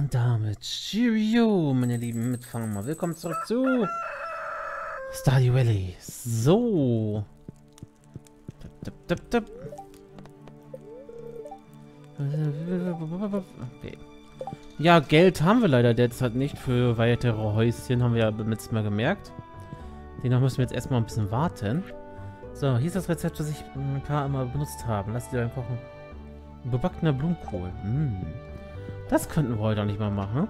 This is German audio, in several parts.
Und damit Cheerio, meine lieben Mitfahrer. Willkommen zurück zu Stardew Valley. So. Okay. Ja, Geld haben wir leider derzeit nicht für weitere Häuschen, haben wir ja letztes Mal gemerkt. Dennoch müssen wir jetzt erstmal ein bisschen warten. So, hier ist das Rezept, das ich ein paar Mal benutzt habe. Lass dir dann kochen. Gebackener Blumenkohl. Das könnten wir heute auch nicht mal machen.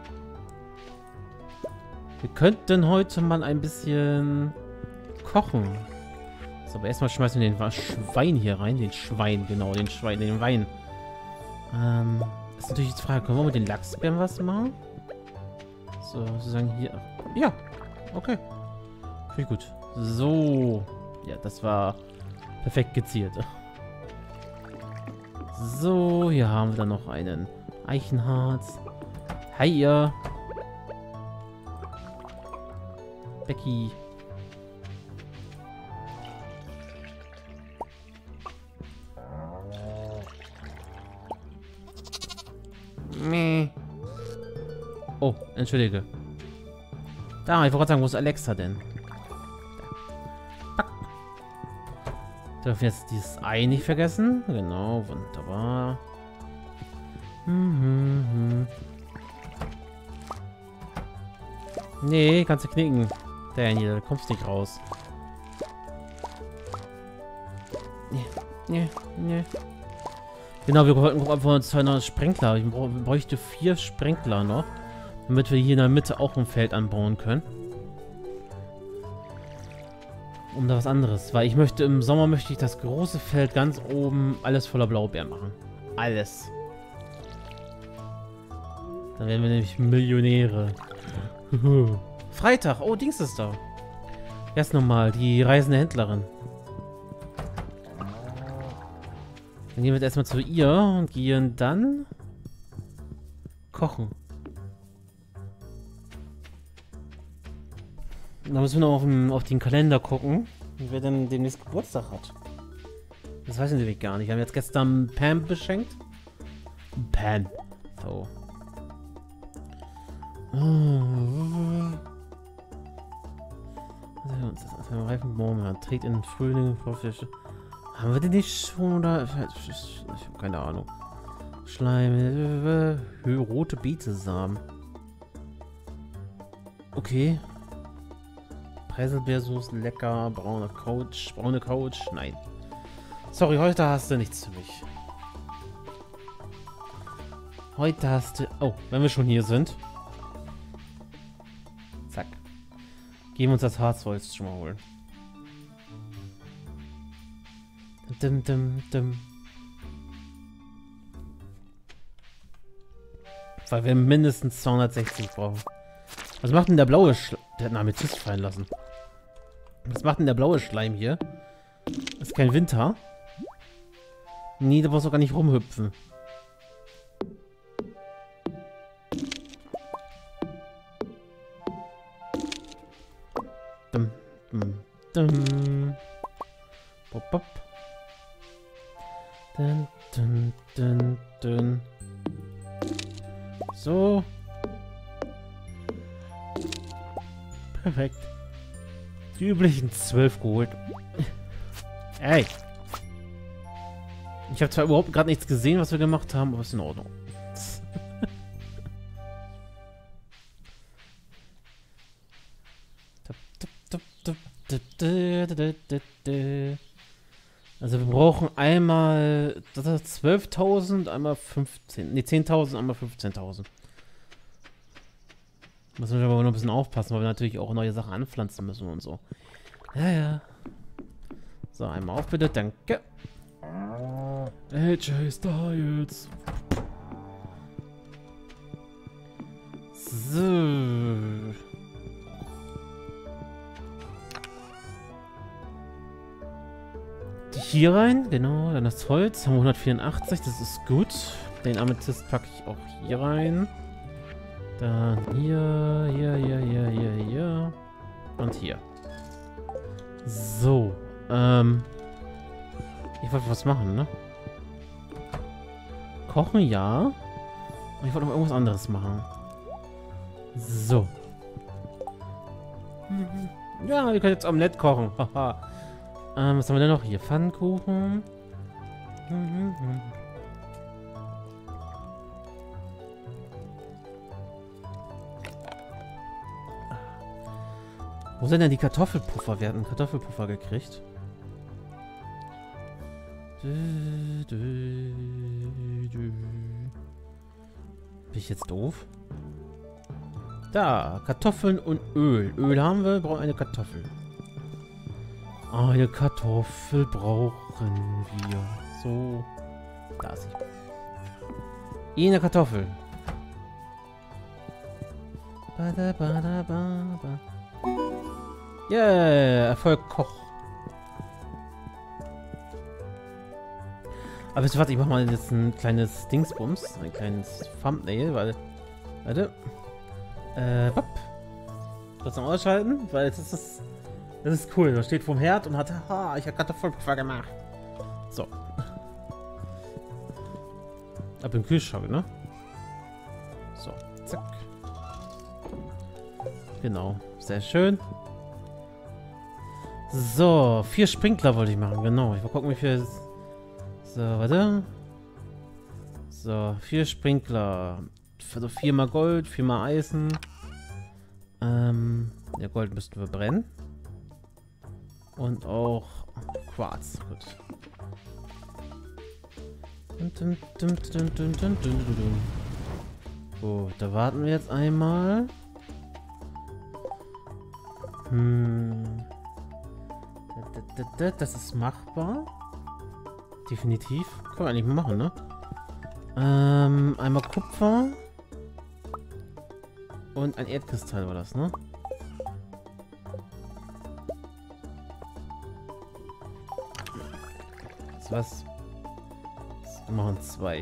Wir könnten heute mal ein bisschen kochen. So, aber erstmal schmeißen wir den Schwein hier rein. Den Schwein, genau, den Schwein, den Wein. Ist natürlich die Frage, können wir mit den Lachsbeeren was machen? So, sozusagen hier. Ja, okay. Finde ich gut. So. Ja, das war perfekt gezielt. So, hier haben wir dann noch einen Eichenharz. Hi, ihr. Becky. Meh. Oh, entschuldige. Da, ich wollte gerade sagen, wo ist Alexa denn? Dürfen jetzt dieses Ei nicht vergessen. Genau, wunderbar. Nee, kannst du knicken. Daniel, da kommst nicht raus. Nee. Genau, wir wollten gucken, ob wir uns noch Sprenkler. Ich bräuchte 4 Sprenkler noch. Damit wir hier in der Mitte auch ein Feld anbauen können. Um da was anderes. Weil ich möchte, im Sommer möchte ich das große Feld ganz oben alles voller Blaubeeren machen. Alles. Dann werden wir nämlich Millionäre. Freitag. Oh, Dings ist da. Erst nochmal, die reisende Händlerin. Dann gehen wir jetzt erstmal zu ihr und gehen dann kochen. Da müssen wir noch auf den Kalender gucken, wer denn demnächst Geburtstag hat. Das weiß ich nämlich gar nicht. Wir haben jetzt gestern Pam beschenkt. Pam. So. Reifenbaum trägt in Frühling Vorfläche. Haben wir den nicht schon oder? Ich habe keine Ahnung. Schleim, rote Beetesamen. Okay. Preiselbeersoße, lecker, braune Couch, nein. Sorry, heute hast du nichts für mich. Heute hast du... Oh, wenn wir schon hier sind. Zack. Gehen wir uns das Harzholz schon mal holen. Weil wir mindestens 260 brauchen. Was macht denn der blaue Schleim? Der hat einen Amethyst fallen lassen. Was macht denn der blaue Schleim hier? Das ist kein Winter. Nee, da brauchst du gar nicht rumhüpfen. Bop, bop. So. Perfekt. Die üblichen 12 geholt. Ey. Ich habe zwar überhaupt gerade nichts gesehen, was wir gemacht haben, aber ist in Ordnung. Also wir brauchen einmal 12.000, einmal 15, ne 10.000, einmal 15.000. Müssen wir aber noch ein bisschen aufpassen, weil wir natürlich auch neue Sachen anpflanzen müssen und so. Ja. So, einmal auf bitte, danke. AJ ist da jetzt. So. Hier rein, genau, dann das Holz, haben wir 184, das ist gut. Den Amethyst packe ich auch hier rein. Dann hier und hier. So, ich wollte was machen, ne? Kochen, ja. Ich wollte noch irgendwas anderes machen. So. Ja, wir können jetzt Omelette kochen. Haha. Was haben wir denn noch hier? Pfannkuchen. Wo sind denn die Kartoffelpuffer? Wir hatten Kartoffelpuffer gekriegt. Bin ich jetzt doof? Da, Kartoffeln und Öl. Öl haben wir, brauchen eine Kartoffel. Eine Kartoffel brauchen wir. So. Da ist sie. Eine Kartoffel. Yeah, Erfolg Koch. Aber wisst ihr was, ich mach mal jetzt ein kleines Dingsbums. Ein kleines Thumbnail, weil... Warte. Hopp. Kurz noch ausschalten, weil das ist cool. Da steht vorm Herd und hat, haha, ich habe Kartoffelpuffer gemacht. So. Ab im Kühlschrank, ne? So, zack. Genau, sehr schön. So, 4 Sprinkler wollte ich machen, genau. Ich will gucken, wie viel... So, warte. So, 4 Sprinkler. Also 4 mal Gold, 4 mal Eisen. Ja, Gold müssten wir brennen. Und auch Quarz. Gut. Gut, da warten wir jetzt einmal. Das ist machbar. Definitiv. Können wir eigentlich mal machen, ne? Einmal Kupfer. Und ein Erdkristall war das, ne? Was? Wir machen 2.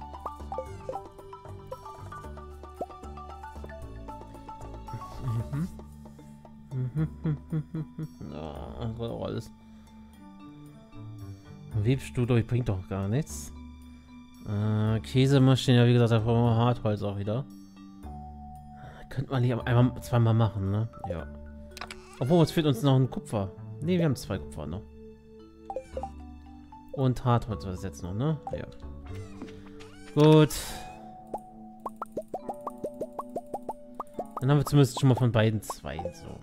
Ja, das war auch alles. Webstuhl bringt doch gar nichts. Käsemaschine, ja, wie gesagt, da brauchen wir Hartholz auch wieder. Könnte man nicht einmal zweimal machen, ne? Ja. Obwohl, es fehlt uns noch ein Kupfer. Ne, wir haben 2 Kupfer noch. Und Hartholz war das jetzt noch, ne? Ja. Gut. Dann haben wir zumindest schon mal von beiden 2. So.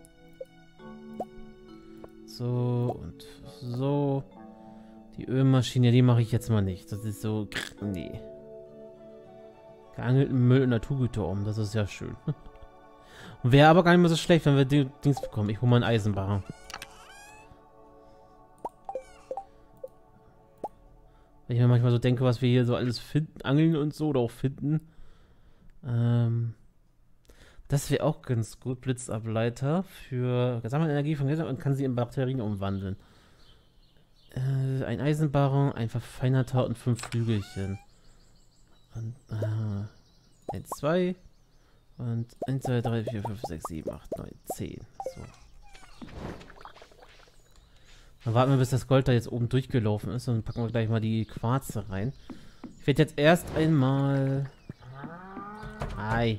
So und so. Die Ölmaschine, die mache ich jetzt mal nicht. Das ist so... Nee. Geangelten Müll in Naturgüter um. Das ist ja schön. Wäre aber gar nicht mehr so schlecht, wenn wir die Dings bekommen. Ich hole mal einen Eisenbarren. Wenn ich mir manchmal so denke, was wir hier so alles finden, angeln und so, oder auch finden. Das wäre auch ganz gut. Blitzableiter für gesammelte Energie von Gläsern und kann sie in Batterien umwandeln. Ein Eisenbarren, ein verfeinerter und 5 Flügelchen. Und, 1, 2 und 1, 2, 3, 4, 5, 6, 7, 8, 9, 10. So. Dann warten wir, bis das Gold da jetzt oben durchgelaufen ist und dann packen wir gleich mal die Quarze rein. Ich werde jetzt erst einmal... Ei.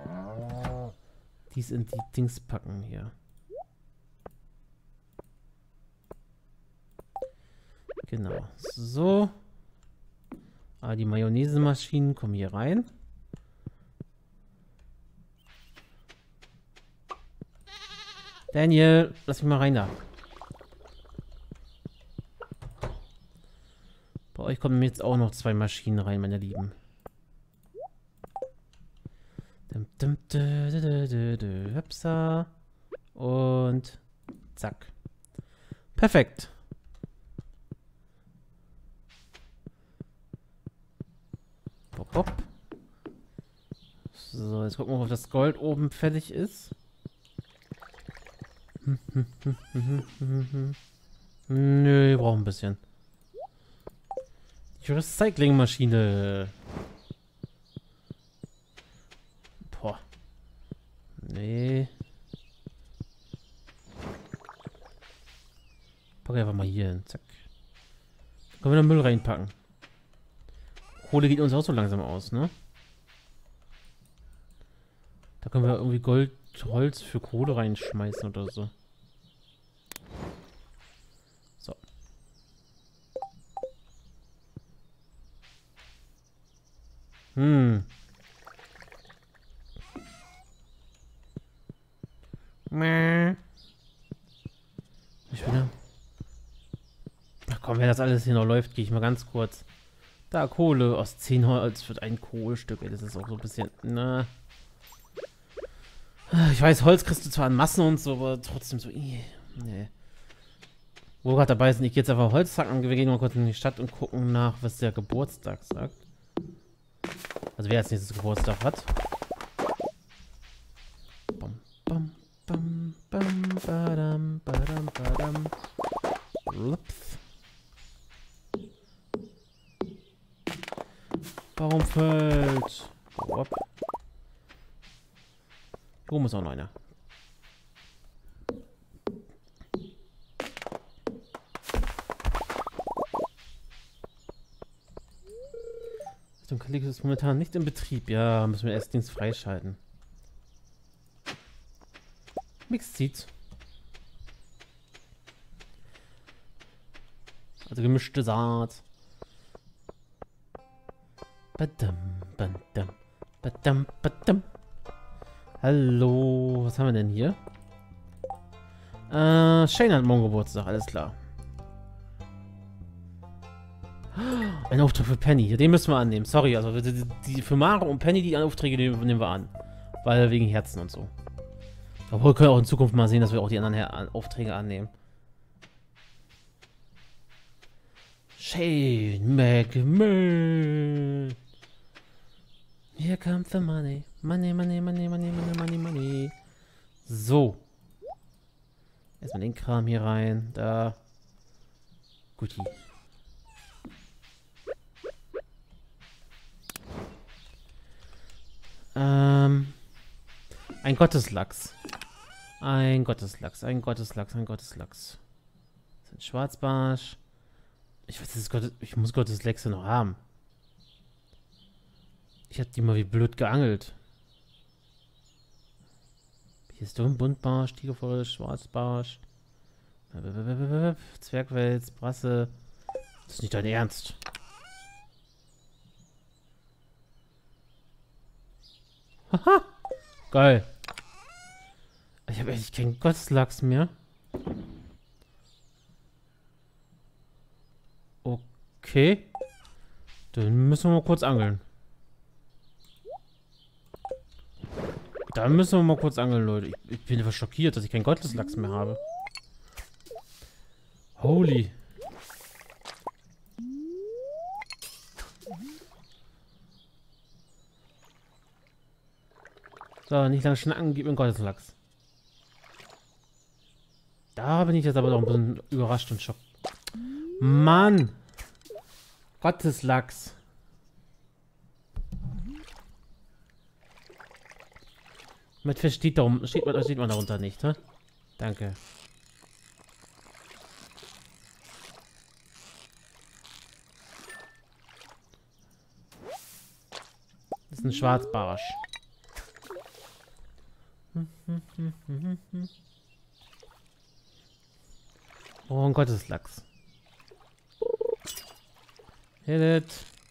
Dies in die Dings packen hier. Genau. So. Die Mayonnaise-Maschinen kommen hier rein. Daniel, lass mich mal rein da. Bei euch kommen jetzt auch noch 2 Maschinen rein, meine Lieben. Hüpsa. Und zack. Perfekt. Hopp, hopp. So, jetzt gucken wir, ob das Gold oben fertig ist. Nö, wir brauchen ein bisschen. Die Recyclingmaschine. Boah. Nee. Pack einfach mal hier hin. Zack. Können wir den Müll reinpacken. Kohle geht uns auch so langsam aus, ne? Da können wir irgendwie Gold, Holz für Kohle reinschmeißen oder so. So. Ich wieder. Ach komm, wenn das alles hier noch läuft, gehe ich mal ganz kurz. Da, Kohle. Aus 10 Holz wird ein Kohlestück. Ey, das ist auch so ein bisschen. Na. Ich weiß, Holz kriegst du zwar an Massen und so, aber trotzdem so. Nee. Wo wir gerade dabei sind, ich gehe jetzt einfach Holz zacken und wir gehen mal kurz in die Stadt und gucken nach, was der Geburtstag sagt. Also wer als nächstes Geburtstag hat. Bam, bam, bam, bam, badam, badam, badam. Ups. Baumfeld. Hopp. Hier oben ist auch noch einer. Richtung Kaliko ist momentan nicht in Betrieb. Ja, müssen wir erst Dienst freischalten. Mixed Seeds. Also gemischte Saat. Badam, badam, badam, badam. Hallo, was haben wir denn hier? Shane hat morgen Geburtstag, alles klar. Ein Auftrag für Penny, den müssen wir annehmen. Sorry, also die für Mare und Penny, die Aufträge nehmen wir an. Weil wegen Herzen und so. Obwohl, wir können auch in Zukunft mal sehen, dass wir auch die anderen Aufträge annehmen. Shane McMahon. Here comes the money. Money, money, money, money, money, money, money. So. Erstmal den Kram hier rein. Da. Guti. Ein Gotteslachs. Ein Gotteslachs, ein Gotteslachs, ein Gotteslachs. Das ist ein Schwarzbarsch. Ich weiß, ich muss Gotteslachse noch haben. Ich hab die mal wie blöd geangelt. Hier ist ein Buntbarsch, Tigerforst, Schwarzbarsch. Zwergwels, Brasse. Das ist nicht dein Ernst. Haha! Geil. Ich habe echt keinen Gotteslachs mehr. Okay. Dann müssen wir mal kurz angeln. Leute. Ich bin etwas schockiert, dass ich keinen Gotteslachs mehr habe. Holy. So, nicht lange schnacken, gib mir einen Gotteslachs. Da bin ich jetzt aber noch ein bisschen überrascht und schockiert. Mann! Gotteslachs. Mit Fisch steht man darunter nicht, hä? Danke. Das ist ein Schwarzbarsch. Oh, ein Gotteslachs. Hit it.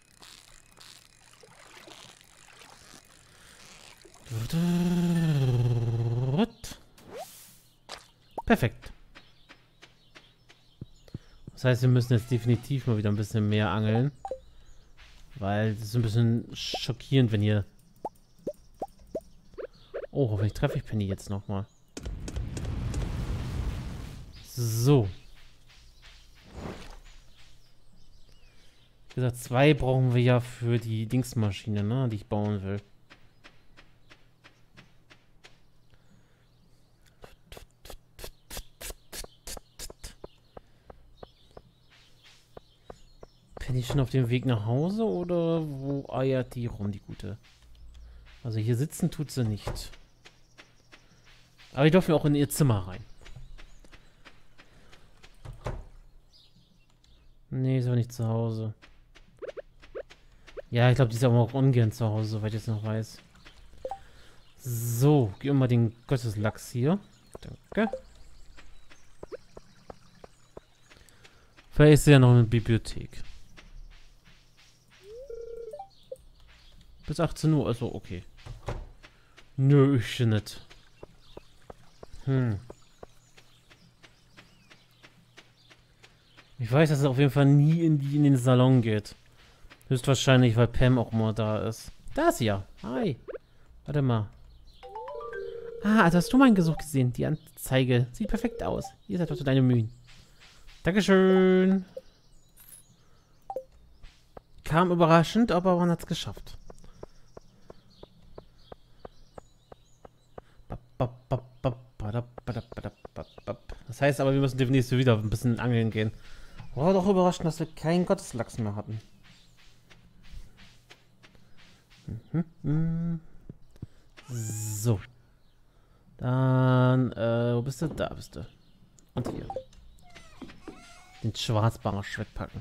Perfekt. Das heißt, wir müssen jetzt definitiv mal wieder ein bisschen mehr angeln. Weil das ist ein bisschen schockierend, wenn ihr... Oh, hoffentlich treffe ich Penny jetzt nochmal. So. Wie gesagt, 2 brauchen wir ja für die Dingsmaschine, ne, die ich bauen will. Penny schon auf dem Weg nach Hause oder wo eiert die rum, die Gute? Also hier sitzen tut sie nicht. Aber die dürfen auch in ihr Zimmer rein. Nee, ist aber nicht zu Hause. Ja, ich glaube, die ist aber auch ungern zu Hause, soweit ich es noch weiß. So, gib mir mal den Gotteslachs hier. Danke. Vielleicht ist ja noch eine Bibliothek. Bis 18 Uhr, also okay. Nö, ich nicht. Ich weiß, dass er auf jeden Fall nie in den Salon geht. Höchstwahrscheinlich, weil Pam auch immer da ist. Da ist sie ja. Hi. Warte mal. Ah, also hast du mein Gesuch gesehen. Die Anzeige sieht perfekt aus. Hier seid doch deine Mühen. Dankeschön. Kam überraschend, aber man hat es geschafft. Das heißt aber, wir müssen demnächst wieder ein bisschen angeln gehen. War doch überraschend, dass wir keinen Gotteslachs mehr hatten. So. Dann, wo bist du? Da bist du. Und hier. Den Schwarzbarsch wegpacken.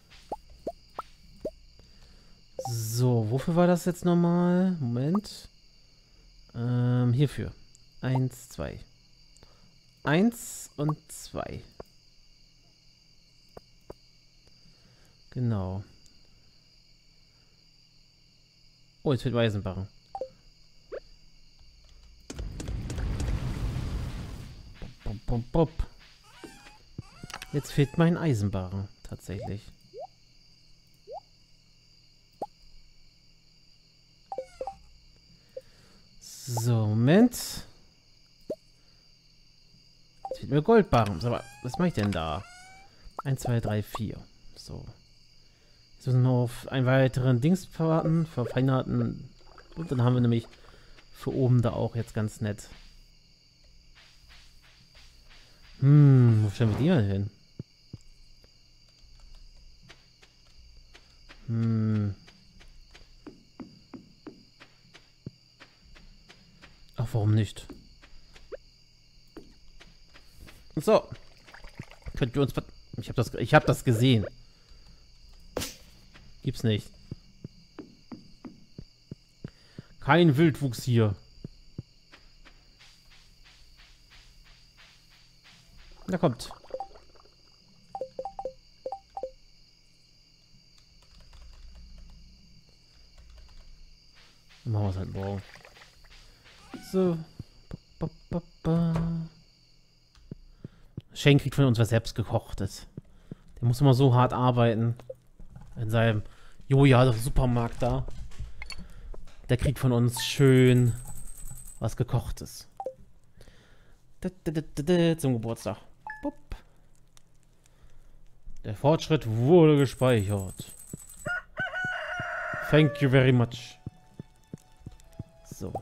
So, wofür war das jetzt nochmal? Moment. Hierfür. 1, 2. 1 und 2. Genau. Oh, jetzt fehlt Eisenbarren. Bop, bop, bop. Jetzt fehlt mein Eisenbarren, tatsächlich. So, Moment. Jetzt fehlt mir Goldbarren. Aber was mache ich denn da? 1, 2, 3, 4. So. Jetzt müssen wir auf einen weiteren Dings warten, verfeinerten. Und dann haben wir nämlich für oben da auch jetzt ganz nett. Wo stellen wir die mal hin? Ach, warum nicht? So. Könnt ihr uns... Ich hab das gesehen. Gibt's nicht. Kein Wildwuchs hier. Na kommt. Dann machen wir es halt morgen. So. Shane kriegt von uns was selbstgekochtes. Der muss immer so hart arbeiten. In seinem Supermarkt da. Der kriegt von uns schön was Gekochtes. Zum Geburtstag. Bup. Der Fortschritt wurde gespeichert. Thank you very much. So.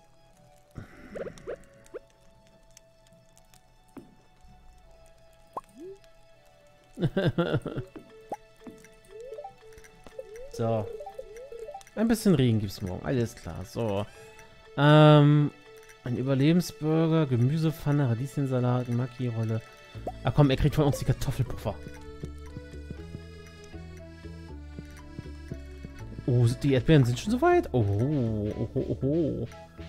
So. Ein bisschen Regen gibt's morgen. Alles klar. So. Ein Überlebensburger, Gemüsepfanne, Radieschensalat, Maki-Rolle. Ah komm, er kriegt von uns die Kartoffelpuffer. Oh, die Erdbeeren sind schon so weit. Oh.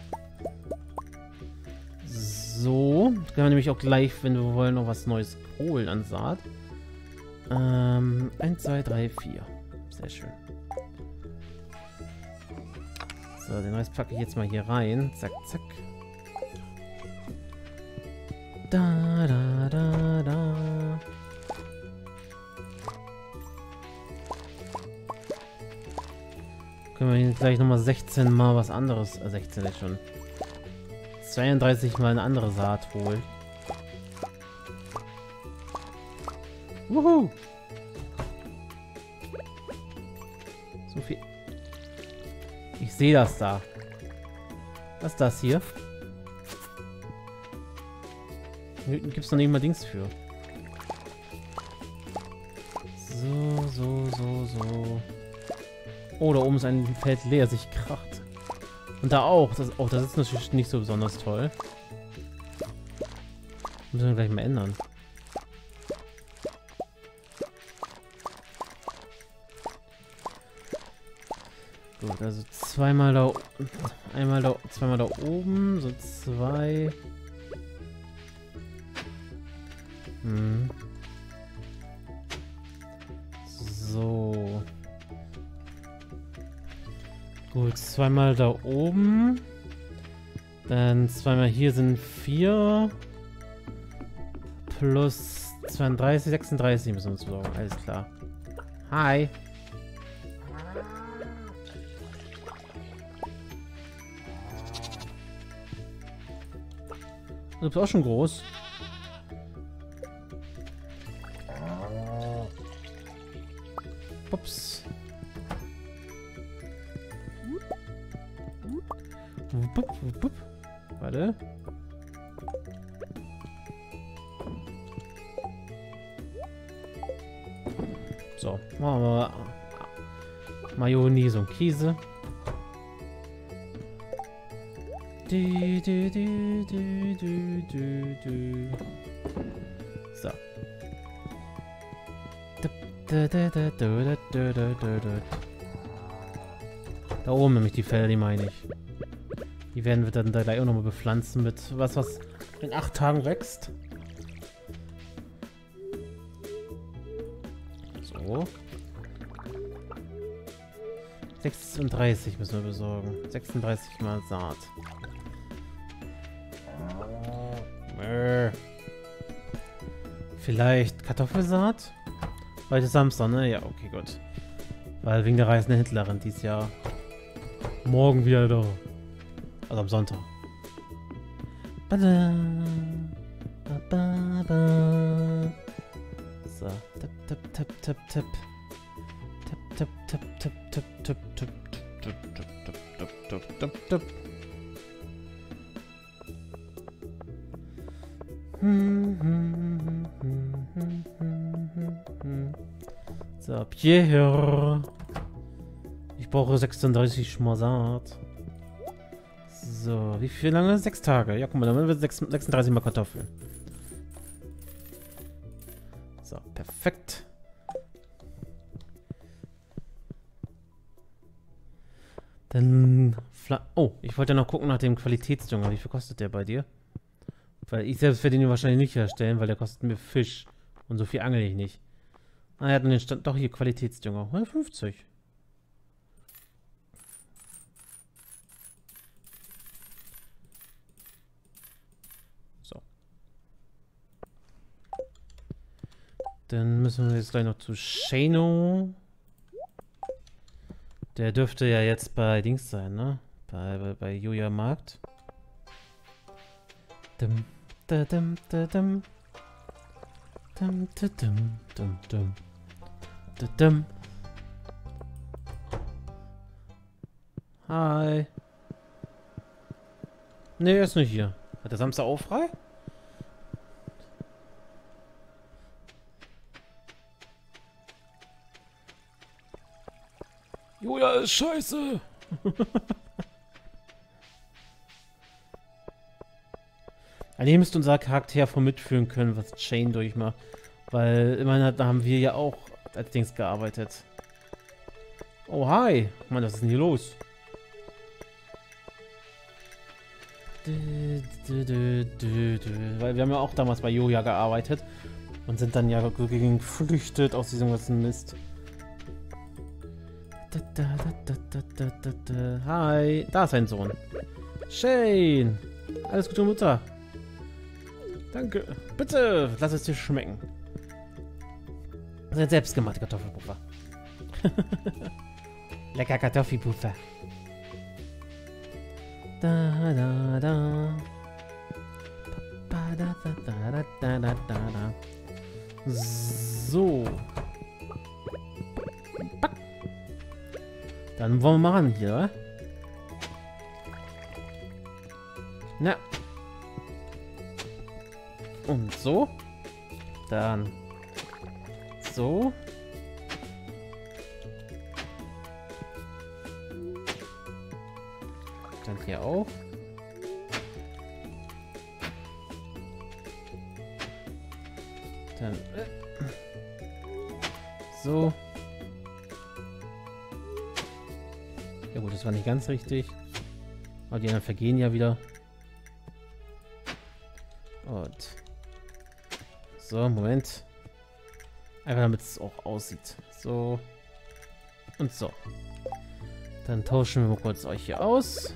So. Können wir nämlich auch gleich, wenn wir wollen, noch was Neues holen an Saat. 1, 2, 3, 4. Sehr schön. So, den Rest packe ich jetzt mal hier rein. Zack, zack. Da. Können wir hier gleich nochmal 16 mal was anderes. 16 ist schon. 32 mal eine andere Saat holen. Wuhu! So viel. Ich sehe das da. Was ist das hier? Hinten gibt es noch nicht mal Dings für. So. Oh, da oben ist ein Feld leer, sich kracht. Und da auch. Das ist natürlich nicht so besonders toll. Müssen wir gleich mal ändern. Gut, also zweimal da, einmal da, zweimal da oben, so 2. So. Gut, zweimal da oben. Dann zweimal hier sind 4. Plus 32, 36 müssen wir uns besorgen. Alles klar. Hi. Du bist auch schon groß. Ups. Warte. So, machen wir Mayonnaise und Käse. So. Da oben nämlich die Felder, die meine ich. Die werden wir dann da gleich auch nochmal bepflanzen mit was in 8 Tagen wächst. So. 36 müssen wir besorgen. 36 mal Saat. Vielleicht Kartoffelsaat? Heute ist Samstag, ne? Ja, okay, gut. Weil wegen der reisenden Händlerin dieses Jahr. Morgen wieder da. Also am Sonntag. So. Tipp, tipp, tipp, tipp, tipp. Tipp, tipp, tipp, tipp, tipp, tipp, tipp, tipp, tipp, tipp, tipp, tipp, tipp. So, Pierre. Ich brauche 36 Schmazat. So, wie viel lange? 6 Tage. Ja, guck mal, dann haben wir 36 mal Kartoffeln. So, perfekt. Dann... Oh, ich wollte noch gucken nach dem Qualitätsdünger. Wie viel kostet der bei dir? Weil ich selbst werde ihn wahrscheinlich nicht herstellen, weil der kostet mir Fisch. Und so viel angel ich nicht. Ah, er hat den Stand doch hier Qualitätsdünger. 150. So. Dann müssen wir jetzt gleich noch zu Shano. Der dürfte ja jetzt bei Dings sein, ne? Bei Julia Markt. Dum, da, dum, da, dum. Dum, da, dum, dum, dum. Da, dum. Hi. Ne, er ist nicht hier. Hat der Samstag auch frei? Julia ist scheiße. Eigentlich müsste unser Charakter von mitfühlen können, was Shane durchmacht. Weil immerhin da haben wir ja auch als Dings gearbeitet. Oh, hi. Mann, was ist denn hier los? Weil wir haben ja auch damals bei Julia gearbeitet. Und sind dann ja geflüchtet aus diesem ganzen Mist. Hi. Da ist ein Sohn. Shane. Alles Gute, Mutter. Danke. Bitte, lass es dir schmecken. Das ist ein selbstgemachter Kartoffelpuffer. Lecker Kartoffelpuffer. Da, da, da. Da, da, da, da, da, da, da. So. Dann wollen wir mal ran hier, oder? Na. Und so. Dann so. Dann hier auch. Dann so. Ja gut, das war nicht ganz richtig. Aber die anderen vergehen ja wieder. Und... So, Moment. Einfach damit es auch aussieht. So. Und so. Dann tauschen wir mal kurz euch hier aus.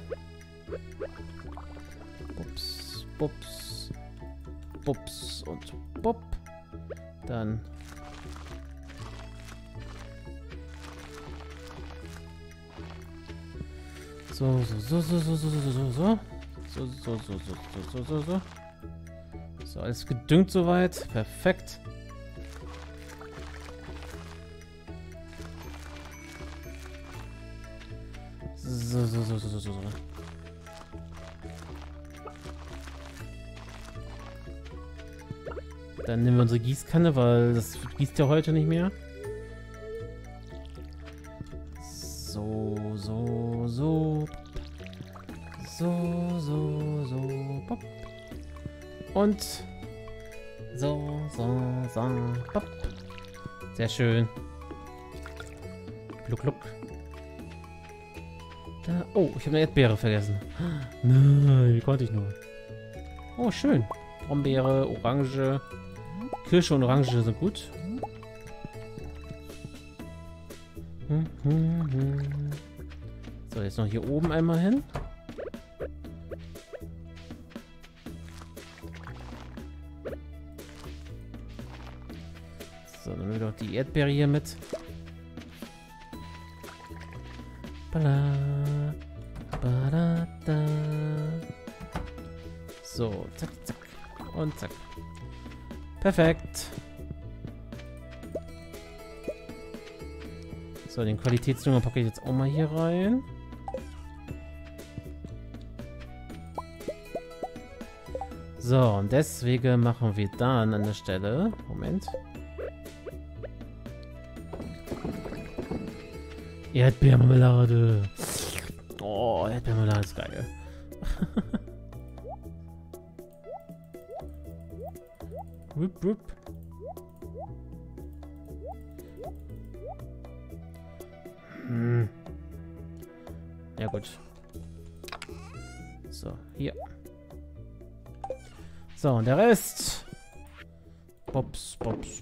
Bups, bups. Bups und bup. Dann... So. So, alles gedüngt soweit. Perfekt. So. Dann nehmen wir unsere Gießkanne, weil das gießt ja heute nicht mehr. So. Pop. Und so. Pop. Sehr schön. Gluck. Da, oh, ich habe eine Erdbeere vergessen. Nein, wie konnte ich nur? Oh, schön. Brombeere, Orange. Kirsche und Orange sind gut. So, jetzt noch hier oben einmal hin. So, dann nehmen wir doch die Erdbeere hier mit. So, zack. Und zack. Perfekt. So, den Qualitätsdünger packe ich jetzt auch mal hier rein. So, und deswegen machen wir dann an der Stelle... Moment. Erdbeermarmelade. Oh, Erdbeermarmelade ist geil. Rup. Ja gut. So, hier. So, und der Rest. Bops.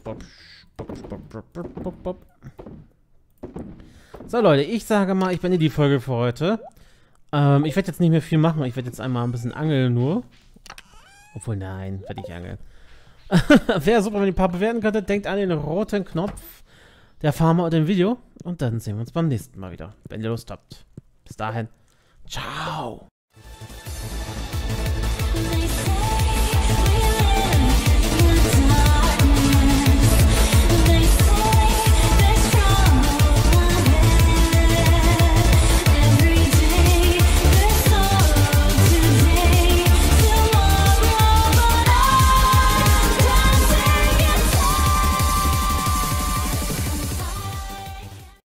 So, Leute, ich sage mal, ich beende die Folge für heute. Ich werde jetzt nicht mehr viel machen. Ich werde jetzt einmal ein bisschen angeln nur. Obwohl, nein, werde ich angeln. Wäre super, wenn ihr ein paar bewerten könntet. Denkt an den roten Knopf der Farmer unter dem Video. Und dann sehen wir uns beim nächsten Mal wieder, wenn ihr Lust habt. Bis dahin. Ciao.